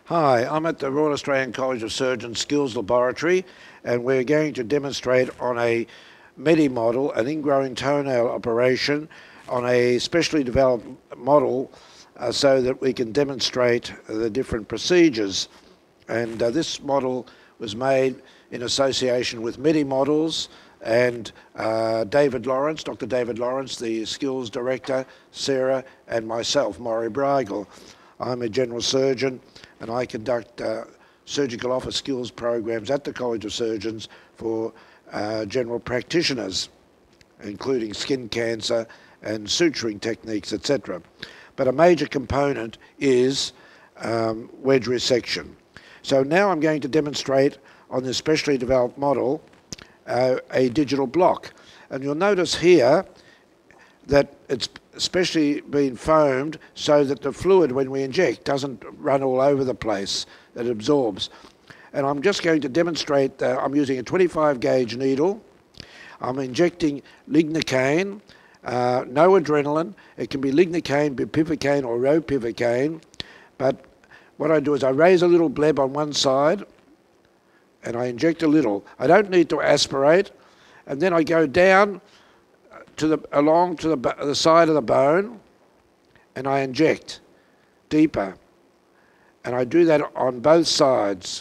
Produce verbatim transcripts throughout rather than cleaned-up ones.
Hi, I'm at the Royal Australian College of Surgeons Skills Laboratory, and we're going to demonstrate on a Medimodel, an ingrown toenail operation, on a specially developed model uh, so that we can demonstrate the different procedures. And uh, this model was made in association with Medimodels and uh, David Lawrence, Doctor David Lawrence, the skills director, Sarah, and myself, Maury Brigel. I'm a general surgeon, and I conduct uh, surgical office skills programs at the College of Surgeons for uh, general practitioners, including skin cancer and suturing techniques, et cetera. But a major component is um, wedge resection. So now I'm going to demonstrate on this specially developed model uh, a digital block. And you'll notice here that it's especially been foamed so that the fluid, when we inject, doesn't run all over the place, that it absorbs. And I'm just going to demonstrate, uh, I'm using a twenty-five gauge needle. I'm injecting lignocaine, uh, no adrenaline. It can be lignocaine, bupivacaine, or ropivacaine. But what I do is I raise a little bleb on one side, and I inject a little. I don't need to aspirate. And then I go down to the, along to the, the side of the bone, and I inject deeper. And I do that on both sides.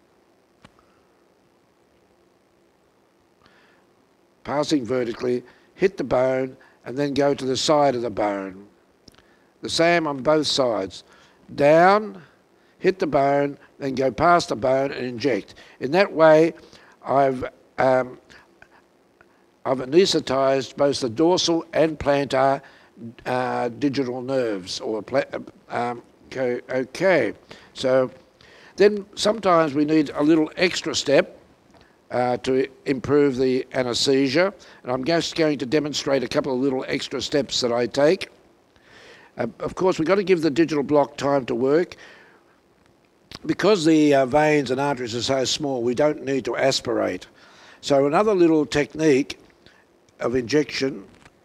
Passing vertically, hit the bone, and then go to the side of the bone. The same on both sides. Down, hit the bone, then go past the bone and inject. In that way, I've um, I've anaesthetized both the dorsal and plantar uh, digital nerves. Or um, okay, okay, so then sometimes we need a little extra step uh, to improve the anesthesia, and I'm just going to demonstrate a couple of little extra steps that I take. Uh, of course, we've got to give the digital block time to work. Because the uh, veins and arteries are so small, we don't need to aspirate. So another little technique of injection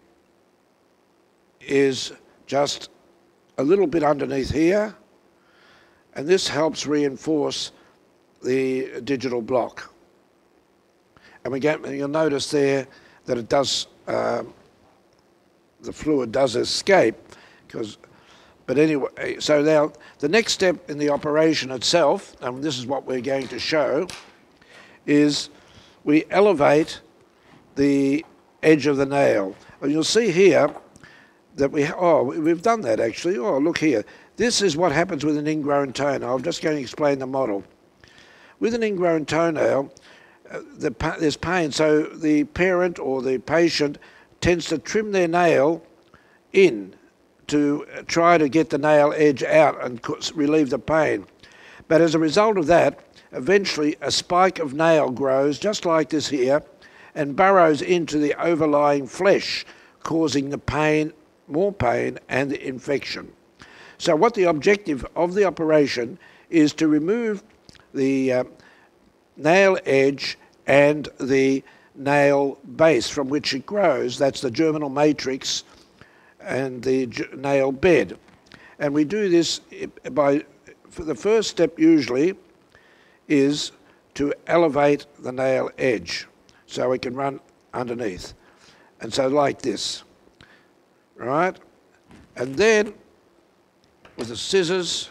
is just a little bit underneath here, and this helps reinforce the digital block. And we get, you'll notice there that it does, uh, the fluid does escape, because, but anyway, so now the next step in the operation itself, and this is what we're going to show, is we elevate the edge of the nail. And you'll see here that we, oh, we've done that actually. Oh, look here. This is what happens with an ingrown toenail. I'm just going to explain the model. With an ingrown toenail, uh, the, there's pain, so the parent or the patient tends to trim their nail in to try to get the nail edge out and relieve the pain. But as a result of that, eventually a spike of nail grows, just like this here, and burrows into the overlying flesh, causing the pain, more pain, and the infection. So what the objective of the operation is to remove the uh, nail edge and the nail base from which it grows. That's the germinal matrix and the nail bed. And we do this by, for the first step usually is to elevate the nail edge so it can run underneath. And so like this, right? And then with the scissors,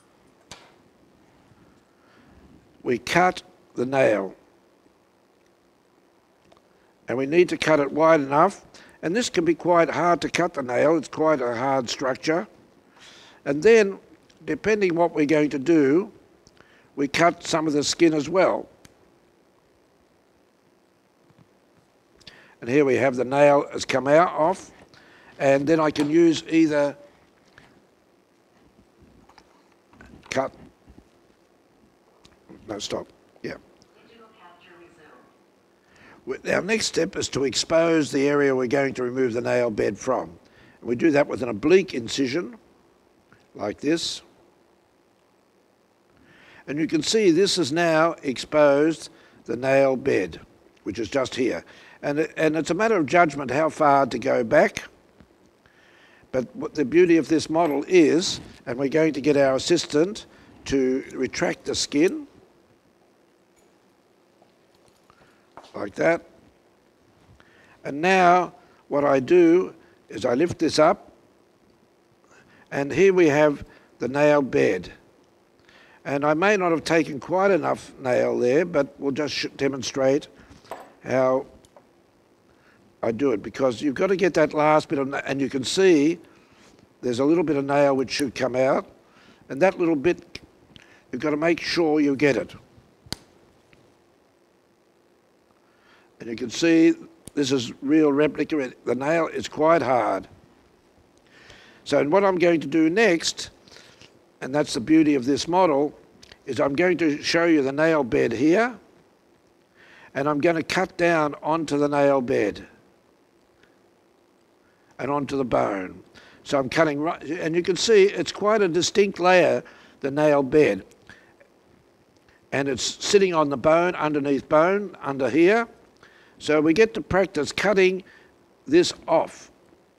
we cut the nail. And we need to cut it wide enough. And this can be quite hard to cut the nail. It's quite a hard structure. And then, depending what we're going to do, we cut some of the skin as well. And here we have the nail has come out off. And then I can use either cut, no, stop, yeah. Our next step is to expose the area we're going to remove the nail bed from. We do that with an oblique incision, like this. And you can see this has now exposed the nail bed, which is just here. And, and it's a matter of judgment how far to go back. But what the beauty of this model is, and we're going to get our assistant to retract the skin, like that. And now what I do is I lift this up, and here we have the nail bed. And I may not have taken quite enough nail there, but we'll just demonstrate how I do it, because you've got to get that last bit of, and you can see there's a little bit of nail which should come out, and that little bit, you've got to make sure you get it. And you can see this is real replica. The nail is quite hard. So what I'm going to do next, and that's the beauty of this model, is I'm going to show you the nail bed here, and I'm going to cut down onto the nail bed and onto the bone. So I'm cutting right, and you can see it's quite a distinct layer, the nail bed. And it's sitting on the bone, underneath bone, under here. So we get to practice cutting this off.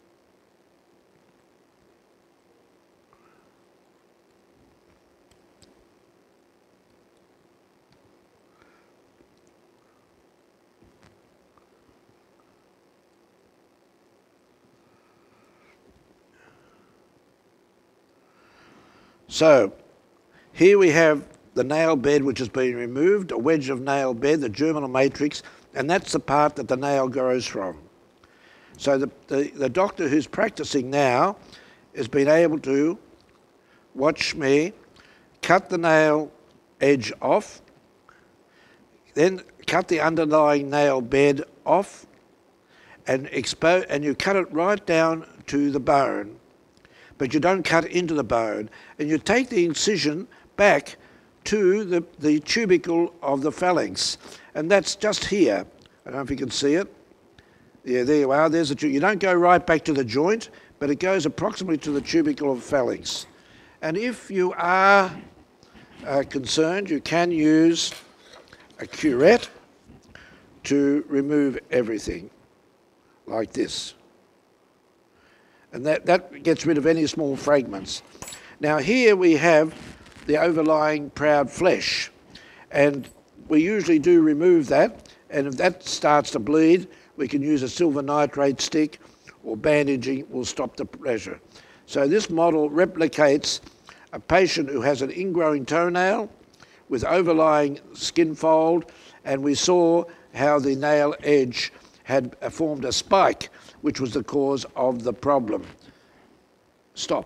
So here we have the nail bed which has been removed, a wedge of nail bed, the germinal matrix, and that's the part that the nail grows from. So the, the, the doctor who's practicing now has been able to watch me cut the nail edge off, then cut the underlying nail bed off, and expose, and you cut it right down to the bone, but you don't cut into the bone, and you take the incision back to the, the tubercle of the phalanx, and that's just here. I don't know if you can see it. Yeah, there you are, there's the tubercle. You don't go right back to the joint, but it goes approximately to the tubercle of phalanx. And if you are uh, concerned, you can use a curette to remove everything, like this. And that, that gets rid of any small fragments. Now here we have the overlying proud flesh, and we usually do remove that, and if that starts to bleed, we can use a silver nitrate stick, or bandaging will stop the pressure. So this model replicates a patient who has an ingrowing toenail with overlying skin fold, and we saw how the nail edge had formed a spike, which was the cause of the problem. Stop.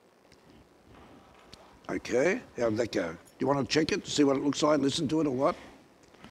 Okay, how did that go? Do you want to check it, see what it looks like, listen to it or what?